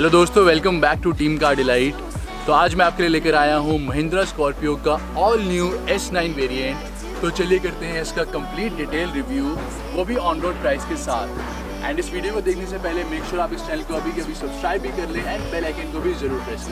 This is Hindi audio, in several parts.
हेलो दोस्तों, welcome back to team car delight. तो आज मैं आपके लिए लेकर आया हूँ महिंद्रा स्कॉर्पियो का ऑल न्यू S9 वेरिएंट। तो चलिए करते हैं इसका कंप्लीट डिटेल रिव्यू, वो भी ऑन रोड प्राइस के साथ। एंड इस वीडियो को देखने से पहले मेक श्योर आप इस चैनल को अभी सब्सक्राइब भी कर लें एंड बेल आइकन को भी जरूर प्रेस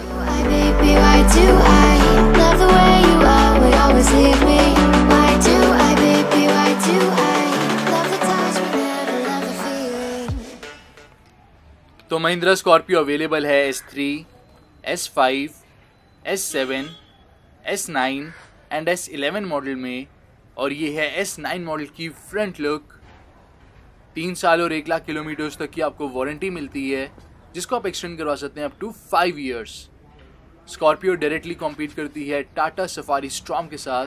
करें। तो महिंद्रा स्कॉर्पियो अवेलेबल है S3, S5, S7, S9 and S11 model में। और ये है S9 मॉडल की फ्रंट लुक। 3 साल और 1 लाख किलोमीटर्स तक की आपको वारंटी मिलती है, जिसको आप एक्सटेंड करवा सकते हैं up to 5 years. Scorpio directly compete करती है टाटा सफारी स्टॉर्म के साथ।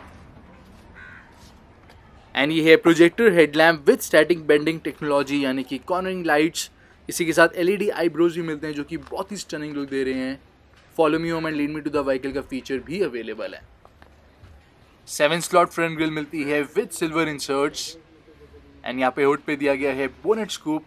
एंड ये है projector headlamp with static bending technology, यानी कि कॉर्नरिंग लाइट्स। इसी के साथ LED आईब्रोज भी मिलते हैं, जो कि बहुत ही स्टनिंग लुक दे रहे हैं। Follow me home and lead me to the vehicle का फीचर भी अवेलेबल है। 7 स्लॉट फ्रंट ग्रिल मिलती है विद सिल्वर इंसर्ट्स। एंड यहाँ पे हुड पे दिया गया है बोनेट स्कूप।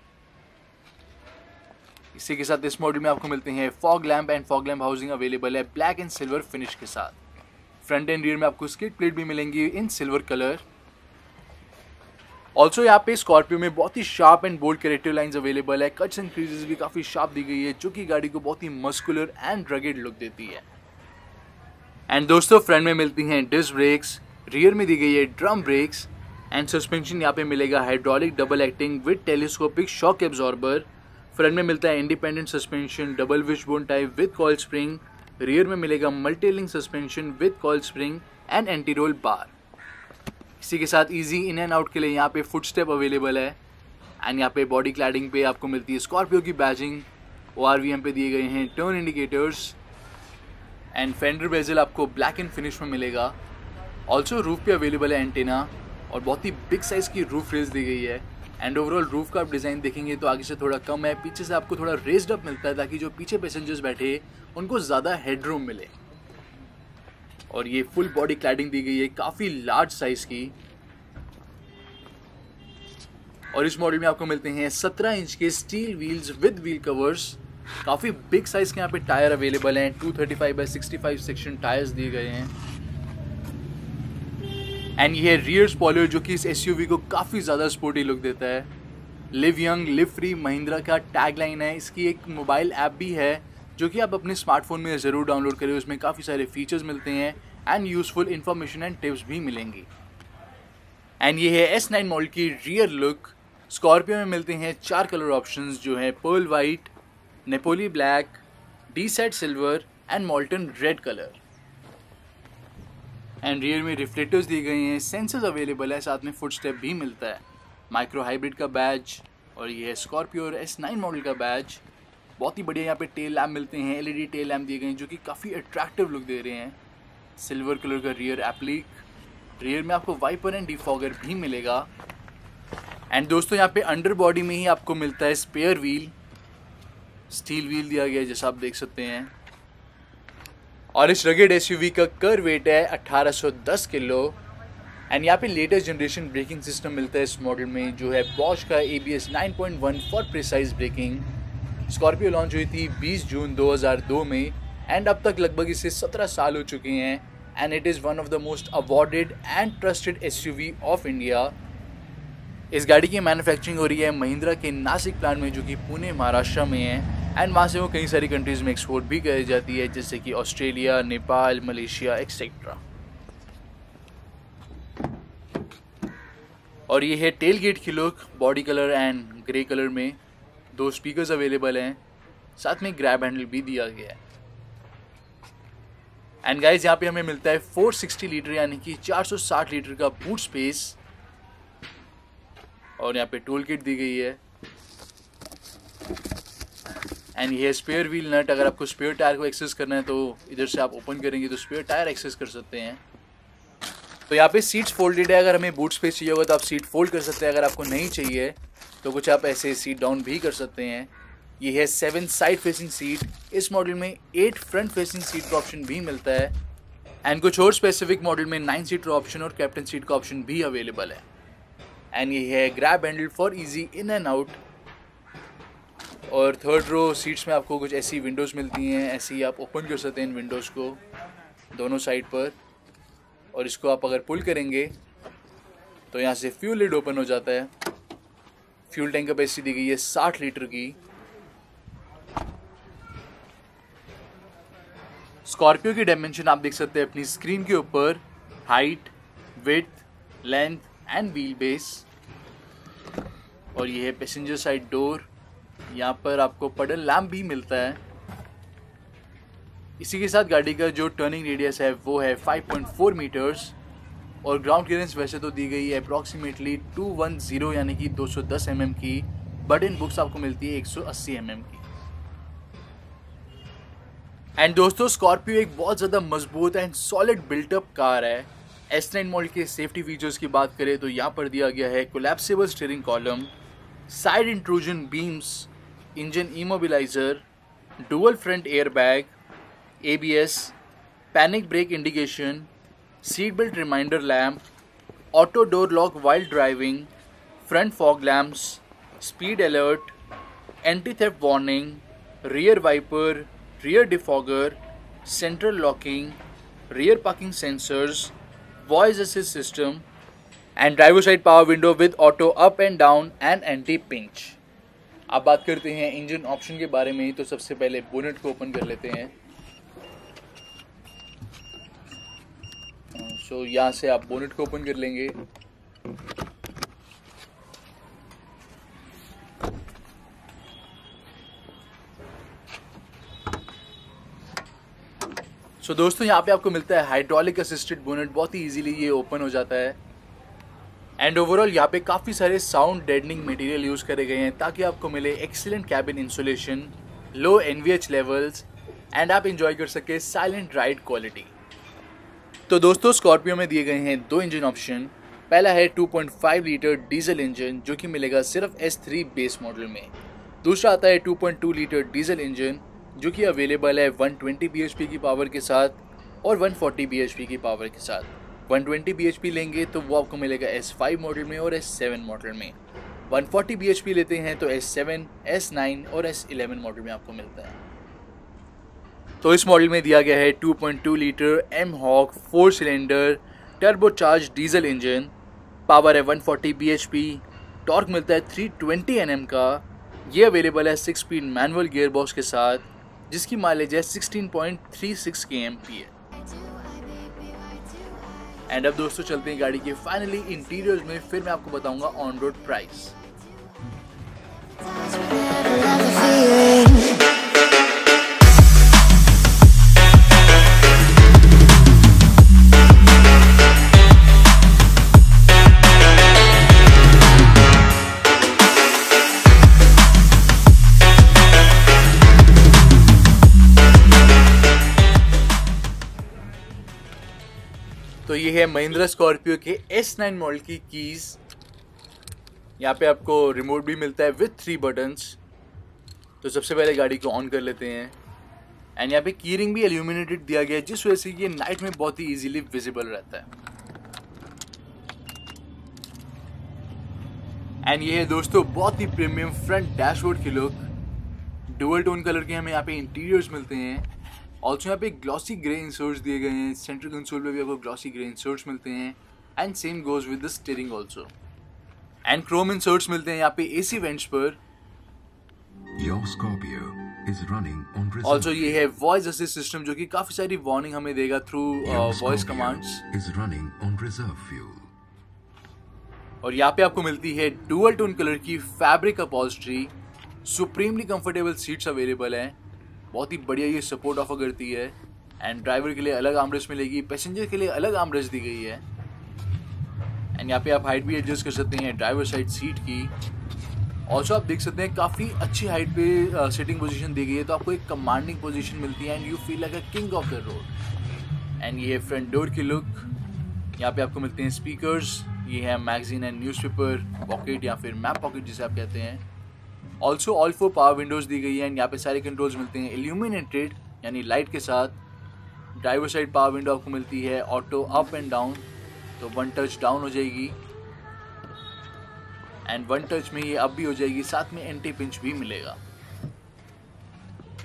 इसी के साथ इस मॉडल में आपको मिलते हैं fog lamp and fog lamp housing available है ब्लैक एंड सिल्वर फिनिश के साथ। फ्रंट एंड रियर में आपको स्किड प्लेट भी मिलेंगी इन सिल्वर कलर। ऑल्सो यहाँ पे स्कॉर्पियो में बहुत ही sharp and bold corrective lines available है। कट्स एंड क्रीजेस भी काफ़ी शार्प दी गई है, जो कि गाड़ी को बहुत ही मस्कुलर एंड रगेड लुक देती है। एंड दोस्तों, फ्रंट में मिलती हैं डिस्क ब्रेक्स, रियर में दी गई है ड्रम ब्रेक्स एंड सस्पेंशन यहाँ पे मिलेगा hydraulic double acting with telescopic shock absorber. Front में मिलता है independent suspension double wishbone type with coil spring. Rear में मिलेगा multi link suspension with coil spring and anti roll bar. इसी के साथ इजी इन एंड आउट के लिए यहाँ पे फुट स्टेप अवेलेबल है। एंड यहाँ पे बॉडी क्लैडिंग पे आपको मिलती है स्कॉर्पियो की बैजिंग। ORVM पे दिए गए हैं turn indicators. And fender bezel आपको ब्लैक एंड फिनिश में मिलेगा। ऑल्सो रूफ पे अवेलेबल है एंटेना और बहुत ही बिग साइज़ की रूफ रेस दी गई है। एंड ओवरऑल रूफ का आप डिज़ाइन देखेंगे तो आगे से थोड़ा कम है, पीछे से आपको थोड़ा रेस्ड अप मिलता है, ताकि जो पीछे पैसेंजर्स बैठे उनको ज़्यादा हेडरूम मिले। और ये फुल बॉडी क्लैडिंग दी गई है काफ़ी लार्ज साइज की। और इस मॉडल में आपको मिलते हैं 17 इंच के steel wheels with wheel covers. काफ़ी बिग साइज के यहाँ पे टायर अवेलेबल हैं। 235/65 सेक्शन टायर्स दिए गए हैं। एंड ये है रियर स्पॉइलर, जो कि इस SUV को काफ़ी ज़्यादा स्पोर्टी लुक देता है। Live young live free Mahindra का टैगलाइन है। इसकी एक मोबाइल ऐप भी है, जो कि आप अपने स्मार्टफोन में ज़रूर डाउनलोड करें। उसमें काफ़ी सारे फीचर्स मिलते हैं and useful information and tips भी मिलेंगी। एंड ये है S9 मॉडल की रियर लुक। स्कॉर्पियो में मिलते हैं 4 कलर ऑप्शंस, जो है पर्ल वाइट, नेपोली ब्लैक, D-सेट silver and molten red colour. And rear में रिफ्लेक्टर्स दिए गए हैं, सेंसर्स अवेलेबल है, साथ में फुट स्टेप भी मिलता है, माइक्रो हाइब्रिड का बैज। और ये है स्कॉर्पियो और S9 मॉडल का बैज। बहुत ही बढ़िया यहाँ पे टेल लैम्प मिलते हैं, LED टेल लैम्प दिए गए हैं, जो कि काफ़ी अट्रैक्टिव लुक दे रहे हैं। सिल्वर कलर का रियर एप्लिक। रियर में आपको वाइपर एंड डिफॉगर भी मिलेगा। एंड दोस्तों, यहाँ पे अंडर बॉडी में ही आपको मिलता है स्पेयर व्हील। स्टील व्हील दिया गया है, जैसा आप देख सकते हैं। और इस रगेड SUV का कर वेट है 1810 किलो। एंड यहाँ पे लेटेस्ट जनरेशन ब्रेकिंग सिस्टम मिलता है इस मॉडल में, जो है बॉश का ABS 9.1 for precise braking. Scorpio launch हुई थी 20 जून 2002 में एंड अब तक लगभग इसे 17 साल हो चुके हैं। And it is one of the most awarded and trusted SUV of India. इस गाड़ी की मैन्युफैक्चरिंग हो रही है महिंद्रा के नासिक प्लांट में, जो कि पुणे महाराष्ट्र में है। एंड वहाँ से वो कई सारी कंट्रीज़ में एक्सपोर्ट भी करी जाती है, जैसे कि ऑस्ट्रेलिया, नेपाल, मलेशिया एक्सेट्रा। और ये है टेल गेट की look, body colour and grey colour में। 2 स्पीकर्स अवेलेबल हैं, साथ में ग्रैब हैंडल भी दिया गया है। एंड गाइस, यहाँ पे हमें मिलता है 460 लीटर यानी कि 460 लीटर का बूट स्पेस। और यहाँ पे टूल किट दी गई है। एंड ये स्पेयर व्हील नट। अगर आपको स्पेयर टायर को एक्सेस करना है तो इधर से आप ओपन करेंगे तो स्पेयर टायर एक्सेस कर सकते हैं। तो यहाँ पे सीट्स फोल्डेड है। अगर हमें बूट स्पेस चाहिए होगा तो आप सीट फोल्ड कर सकते हैं। अगर आपको नहीं चाहिए तो कुछ आप ऐसे सीट डाउन भी कर सकते हैं। ये है 7 साइड फेसिंग सीट। इस मॉडल में 8 फ्रंट फेसिंग सीट का ऑप्शन भी मिलता है। एंड कुछ और स्पेसिफिक मॉडल में 9 सीटर ऑप्शन और कैप्टन सीट का ऑप्शन भी अवेलेबल है। एंड ये है grab handle for easy in and out. और थर्ड रो सीट्स में आपको कुछ ऐसी विंडोज़ मिलती हैं, ऐसी आप ओपन कर सकते हैं इन विंडोज़ को दोनों साइड पर। और इसको आप अगर पुल करेंगे तो यहाँ से फ्यूल लिड ओपन हो जाता है। फ्यूल टैंक कैपेसिटी दी गई है 60 लीटर की। स्कॉर्पियो की डायमेंशन आप देख सकते हैं अपनी स्क्रीन के ऊपर, height, width, length and wheel base. और ये है पैसेंजर साइड डोर। यहाँ पर आपको पडल लैम्प भी मिलता है। इसी के साथ गाड़ी का जो टर्निंग रेडियस है वो है 5.4 मीटर्स। और ग्राउंड क्लियरेंस वैसे तो दी गई है अप्रॉक्सीमेटली 210 यानी कि 210 mm की, बट इन बुक्स आपको मिलती है 180 mm की। एंड दोस्तों स्कॉर्पियो एक बहुत ज़्यादा मजबूत एंड सॉलिड बिल्टअप कार है। S9 मॉडल के सेफ्टी फीचर्स की बात करें तो यहाँ पर दिया गया है collapsible steering column, side intrusion beams, engine immobiliser, dual front airbag, ABS, panic brake indication, seat belt reminder lamp, auto door lock while driving, front fog lamps, speed alert, anti theft warning, rear wiper, rear defogger, central locking, rear parking sensors, voice assist system and driver side power window with auto up and down and anti pinch. अब बात करते हैं इंजन ऑप्शन के बारे में, तो सबसे पहले बोनेट को ओपन कर लेते हैं। सो यहाँ से आप बोनेट को ओपन कर लेंगे। सो दोस्तों यहाँ पे आपको मिलता है हाइड्रोलिक असिस्टेड बोनेट, बहुत ही इजीली ये ओपन हो जाता है। एंड ओवरऑल यहाँ पे काफ़ी सारे साउंड डेडनिंग मटेरियल यूज़ करे गए हैं ताकि आपको मिले excellent cabin insulation, low NVH levels and आप इंजॉय कर सके साइलेंट राइड क्वालिटी। तो दोस्तों स्कॉर्पियो में दिए गए हैं दो इंजन ऑप्शन। पहला है 2.5 लीटर डीजल इंजन जो कि मिलेगा सिर्फ S3 बेस मॉडल में। दूसरा आता है 2.2 लीटर डीजल इंजन जो कि अवेलेबल है 120 bhp की पावर के साथ और 140 bhp की पावर के साथ। 120 bhp लेंगे तो वो आपको मिलेगा S5 मॉडल में और S7 मॉडल में। 140 bhp लेते हैं तो S7, S9 और S11 मॉडल में आपको मिलता है। तो इस मॉडल में दिया गया है 2.2 litre M-Hawk 4 cylinder turbocharge diesel engine. Power है 140 bhp, टॉर्क मिलता है 320 Nm का। ये अवेलेबल है 6 स्पीड मैनुअल गियरबॉक्स के साथ जिसकी माइलेज है 16.36 kmph। एंड अब दोस्तों चलते हैं गाड़ी के फाइनली इंटीरियर्स में, फिर मैं आपको बताऊंगा ऑन रोड प्राइस। तो ये है महिंद्रा स्कॉर्पियो के S9 मॉडल की कीज़। यहाँ पे आपको रिमोट भी मिलता है विथ 3 बटन्स। तो सबसे पहले गाड़ी को ऑन कर लेते हैं। एंड यहाँ पे की रिंग भी एल्यूमिनेटेड दिया गया है जिस वजह से ये नाइट में बहुत ही इजीली विजिबल रहता है। एंड ये है दोस्तों बहुत ही प्रीमियम फ्रंट डैशबोर्ड की लुक। डुअल टोन कलर के हमें यहाँ पे इंटीरियर्स मिलते हैं। ऑल्सो यहाँ पे ग्लॉसी ग्रे इंसर्ट्स दिए गए हैं। सेंट्रल कंसोल पे भी आपको ग्लॉसी ग्रे इंसर्ट्स मिलते हैं and same goes with the steering also. And chrome inserts मिलते हैं यहाँ पे AC वेंट्स पर। ऑल्सो ये है वॉइस असिस्ट सिस्टम जो कि काफी सारी वार्निंग हमें देगा थ्रू वॉइस कमांड्स। और यहाँ पे आपको मिलती है डुअल टोन कलर की fabric upholstery. Supremely comfortable seats available हैं। बहुत ही बढ़िया ये सपोर्ट ऑफर करती है। एंड ड्राइवर के लिए अलग आर्मरेस्ट मिलेगी, पैसेंजर के लिए अलग आर्मरेस्ट दी गई है। एंड यहाँ पे आप हाइट भी एडजस्ट कर सकते हैं ड्राइवर साइड सीट की। ऑल्सो आप देख सकते हैं काफ़ी अच्छी हाइट पे सिटिंग पोजीशन दी गई है, तो आपको एक कमांडिंग पोजीशन मिलती है and you feel like a king of the road. And ये फ्रंट डोर की लुक। यहाँ पे आपको मिलते हैं स्पीकर्स। ये है मैगजीन एंड न्यूज़पेपर पॉकेट या फिर मैप पॉकेट जिसे आप कहते हैं। ऑल्सो ऑल 4 पावर विंडोज़ दी गई है एंड यहाँ पे सारे कंट्रोल्स मिलते हैं इल्यूमिनेटेड यानी लाइट के साथ। ड्राइवर साइड पावर विंडो आपको मिलती है ऑटो अप एंड डाउन, तो 1 टच डाउन हो जाएगी एंड 1 टच में ये अप भी हो जाएगी, साथ में एंटी पिंच भी मिलेगा।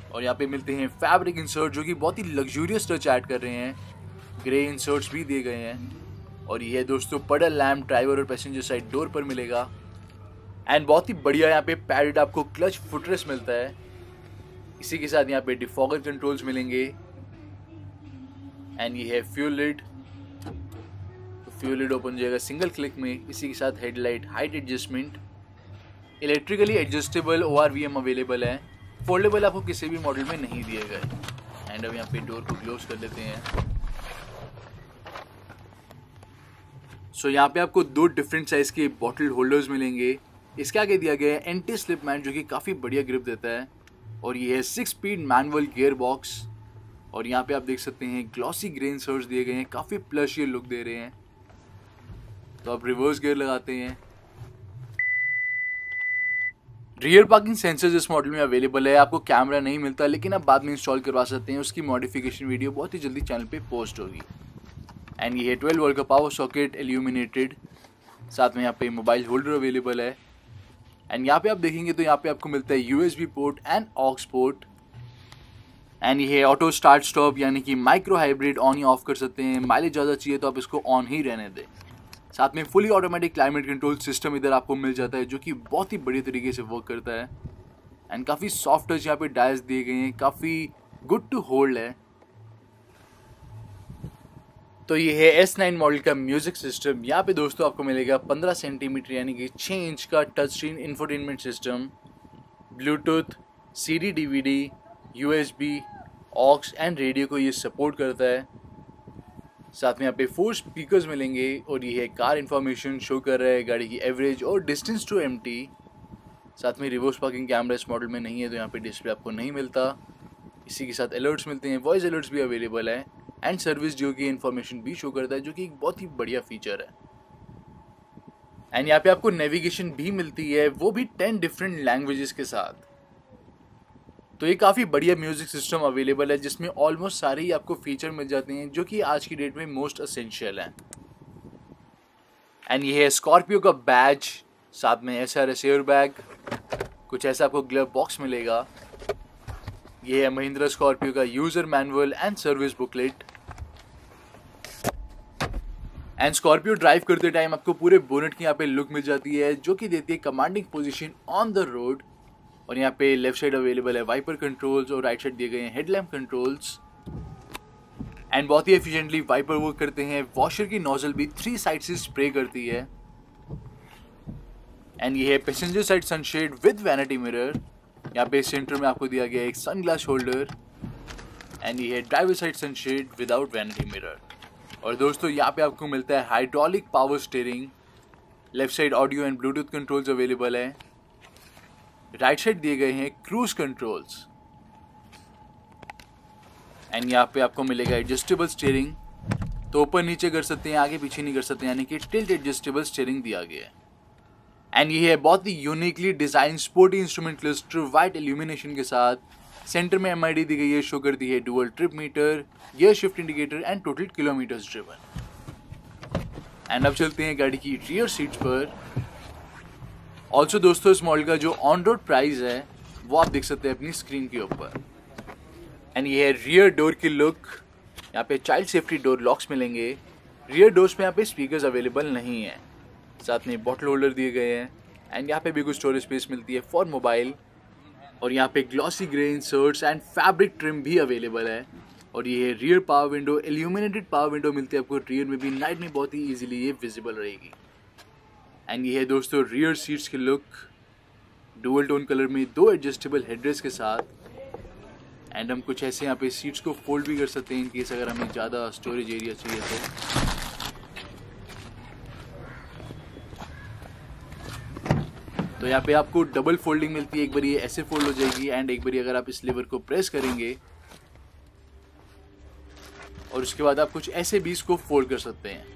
और यहाँ पे मिलते हैं फैब्रिक इंसर्ट जो कि बहुत ही लग्जूरियस टच ऐड कर रहे हैं। ग्रे इंसर्ट्स भी दिए गए हैं। और ये है दोस्तों पडल लैम्प ड्राइवर और पैसेंजर साइड डोर पर मिलेगा। एंड बहुत ही बढ़िया यहाँ पे पैडेड आपको क्लच फुटरेस्ट मिलता है। इसी के साथ यहाँ पे डिफॉगर कंट्रोल्स मिलेंगे। एंड ये है फ्यूल लिड, तो फ्यूल लिड ओपन हो जाएगा सिंगल क्लिक में। इसी के साथ headlight height adjustment, electrically adjustable ORVM available है। फोल्डेबल आपको किसी भी मॉडल में नहीं दिए गए। एंड अब यहाँ पे डोर को क्लोज कर लेते हैं। सो यहाँ पे आपको 2 डिफरेंट साइज के बॉटल होल्डर्स मिलेंगे। इसके आगे दिया गया है एंटी स्लिप मैट जो कि काफ़ी बढ़िया ग्रिप देता है। और ये है 6 स्पीड मैनुअल गियर बॉक्स। और यहाँ पे आप देख सकते हैं ग्लॉसी ग्रे इंसर्ट्स दिए गए हैं, काफ़ी प्लश ये लुक दे रहे हैं। तो अब रिवर्स गियर लगाते हैं। रियर पार्किंग सेंसर्स इस मॉडल में अवेलेबल है। आपको कैमरा नहीं मिलता लेकिन आप बाद में इंस्टॉल करवा सकते हैं। उसकी मॉडिफिकेशन वीडियो बहुत ही जल्दी चैनल पे पोस्ट होगी। एंड ये है 12 वोल्ट का पावर सॉकेट इल्यूमिनेटेड। साथ में यहाँ पे मोबाइल होल्डर अवेलेबल है। एंड यहाँ पे आप देखेंगे तो यहाँ पे आपको मिलता है USB port and aux port. And ये है ऑटो स्टार्ट स्टॉप यानी कि माइक्रो हाइब्रिड, ऑन या ऑफ कर सकते हैं। माइलेज ज़्यादा चाहिए तो आप इसको ऑन ही रहने दें। साथ में fully automatic climate control system इधर आपको मिल जाता है जो कि बहुत ही बढ़िया तरीके से वर्क करता है। एंड काफ़ी सॉफ्ट टच यहाँ पे डायल्स दिए गए हैं, काफ़ी गुड टू होल्ड है। तो ये है S9 मॉडल का म्यूजिक सिस्टम। यहाँ पे दोस्तों आपको मिलेगा 15 सेंटीमीटर यानी कि 6 इंच का touch screen infotainment system, Bluetooth, CD DVD, USB, aux and radio को ये सपोर्ट करता है। साथ में यहाँ पे 4 स्पीकर्स मिलेंगे। और ये है कार इन्फॉर्मेशन शो कर रहा है, गाड़ी की एवरेज और डिस्टेंस टू एम्प्टी। साथ में रिवर्स पार्किंग कैमरा इस मॉडल में नहीं है तो यहाँ पे डिस्प्ले आपको नहीं मिलता। इसी के साथ अलर्ट्स मिलते हैं, वॉइस अलर्ट्स भी अवेलेबल है। एंड सर्विस ड्यू की इन्फॉर्मेशन भी शो करता है जो कि एक बहुत ही बढ़िया फीचर है। एंड यहाँ पे आपको नेविगेशन भी मिलती है, वो भी 10 डिफरेंट लैंग्वेजेस के साथ। तो ये काफ़ी बढ़िया म्यूजिक सिस्टम अवेलेबल है जिसमें ऑलमोस्ट सारे ही आपको फीचर मिल जाते हैं जो कि आज की डेट में मोस्ट एसेंशियल हैं। एंड ये है स्कॉर्पियो का बैज, साथ में SRS एयर बैग, कुछ ऐसा आपको ग्लव बॉक्स मिलेगा। ये है महिंद्रा स्कॉर्पियो का user manual and service booklet. And Scorpio drive करते टाइम आपको पूरे बोनेट की यहाँ पे लुक मिल जाती है जो कि देती है commanding position on the road. और यहाँ पे लेफ्ट साइड अवेलेबल है वाइपर कंट्रोल्स और राइट साइड दिए गए हैं हेडलैम्प कंट्रोल्स। एंड बहुत ही एफिशिएंटली वाइपर वर्क करते हैं। वॉशर की नोजल भी 3 साइड से स्प्रे करती है। एंड ये है passenger side sunshade with vanity mirror. यहाँ पे सेंटर में आपको दिया गया एक सनग्लास होल्डर। एंड ये है driver side sunshade without vanity mirror. और दोस्तों यहाँ पे आपको मिलता है hydraulic power steering. Left side audio and Bluetooth controls available है। राइट साइड दिए गए हैं क्रूज कंट्रोल्स। एंड यहाँ पे आपको मिलेगा एडजस्टेबल स्टीयरिंग, तो ऊपर नीचे कर सकते हैं, आगे पीछे नहीं कर सकते, यानी कि टिल्ट एडजस्टेबल स्टीयरिंग दिया गया है। एंड ये है बहुत ही uniquely design sporty instrument cluster white illumination के साथ। सेंटर में MID दी गई है, शो करती है dual trip meter, gear shift indicator and total kilometres driven. And अब चलते हैं गाड़ी की रियर सीट्स पर। ऑल्सो दोस्तों इस मॉडल का जो ऑन रोड प्राइस है वो आप देख सकते हैं अपनी स्क्रीन के ऊपर। एंड ये है रियर डोर की लुक। यहाँ पे चाइल्ड सेफ्टी डोर लॉक्स मिलेंगे। रियर डोर्स में यहाँ पे स्पीकर्स अवेलेबल नहीं है। साथ में बॉटल होल्डर दिए गए हैं। एंड यहाँ पे भी कुछ स्टोरेज स्पेस मिलती है फॉर मोबाइल। और यहाँ पे glossy grey inserts and fabric trim भी अवेलेबल है। और ये है rear power window, illuminated power window मिलती है आपको रियर में भी, नाइट में बहुत ही ईजिली ये विजिबल रहेगी। एंड ये है दोस्तों रियर सीट्स की लुक, डुअल टोन कलर में 2 एडजस्टेबल हेडरेस्ट के साथ। एंड हम कुछ ऐसे यहाँ पे सीट्स को फोल्ड भी कर सकते हैं इन केस अगर हमें ज़्यादा स्टोरेज एरिया चाहिए तो यहाँ पे आपको डबल फोल्डिंग मिलती है। एक बार ये ऐसे फोल्ड हो जाएगी एंड एक बार अगर आप इस लीवर को प्रेस करेंगे और उसके बाद आप कुछ ऐसे भी इसको फोल्ड कर सकते हैं।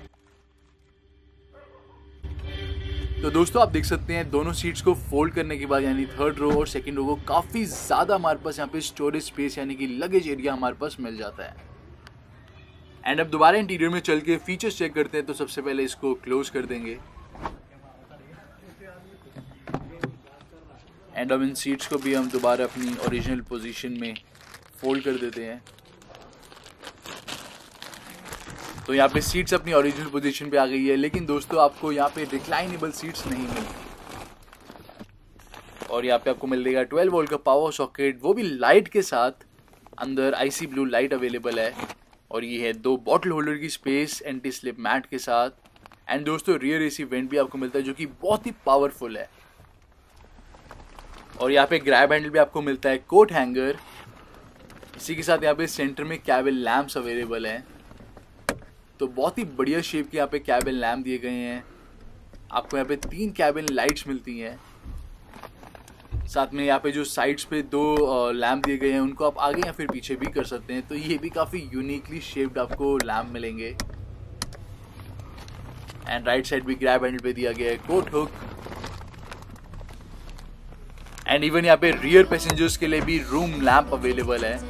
तो दोस्तों आप देख सकते हैं दोनों सीट्स को फोल्ड करने के बाद यानी थर्ड रो और सेकंड रो को काफ़ी ज़्यादा हमारे पास यहाँ पे स्टोरेज स्पेस यानी कि लगेज एरिया हमारे पास मिल जाता है। एंड अब दोबारा इंटीरियर में चल के फीचर्स चेक करते हैं। तो सबसे पहले इसको क्लोज कर देंगे। एंड अब इन सीट्स को भी हम दोबारा अपनी ओरिजिनल पोजीशन में फोल्ड कर देते हैं। तो यहाँ पे सीट्स अपनी ओरिजिनल पोजीशन पे आ गई है, लेकिन दोस्तों आपको यहाँ पे रिक्लाइनेबल सीट्स नहीं मिलती। और यहाँ पे आपको मिल जाएगा 12 वोल्ट का पावर सॉकेट, वो भी लाइट के साथ। अंदर आईसी ब्लू लाइट अवेलेबल है और ये है 2 बॉटल होल्डर की स्पेस एंटी स्लिप मैट के साथ। एंड दोस्तों रियर एसी वेंट भी आपको मिलता है जो कि बहुत ही पावरफुल है। और यहाँ पे ग्रैब हैंडल भी आपको मिलता है, कोट हैंगर। इसी के साथ यहाँ पे सेंटर में कैबिन लैंप्स अवेलेबल हैं। तो बहुत ही बढ़िया शेप के यहाँ पे कैबिन लैम्प दिए गए हैं। आपको यहाँ पे 3 कैबिन लाइट्स मिलती हैं। साथ में यहाँ पे जो साइड्स पे 2 लैम्प दिए गए हैं, उनको आप आगे या फिर पीछे भी कर सकते हैं। तो ये भी काफ़ी यूनिकली शेप्ड आपको लैम्प मिलेंगे। एंड राइट साइड भी ग्रैब हैंडल पे दिया गया है कोट हुक। एंड इवन यहाँ पे रियर पैसेंजर्स के लिए भी रूम लैम्प अवेलेबल है।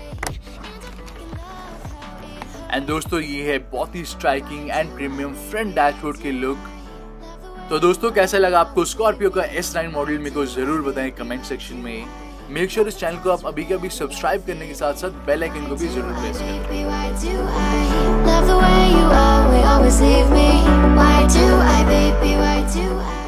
एंड दोस्तों ये है बहुत ही striking and premium front dashboard के लुक। तो दोस्तों कैसा लगा आपको स्कॉर्पियो का S9 मॉडल, मेरे को जरूर बताएं कमेंट सेक्शन में। मेक श्योर इस चैनल को आप अभी के अभी सब्सक्राइब करने के साथ साथ बेल आइकन को भी जरूर प्रेस करें।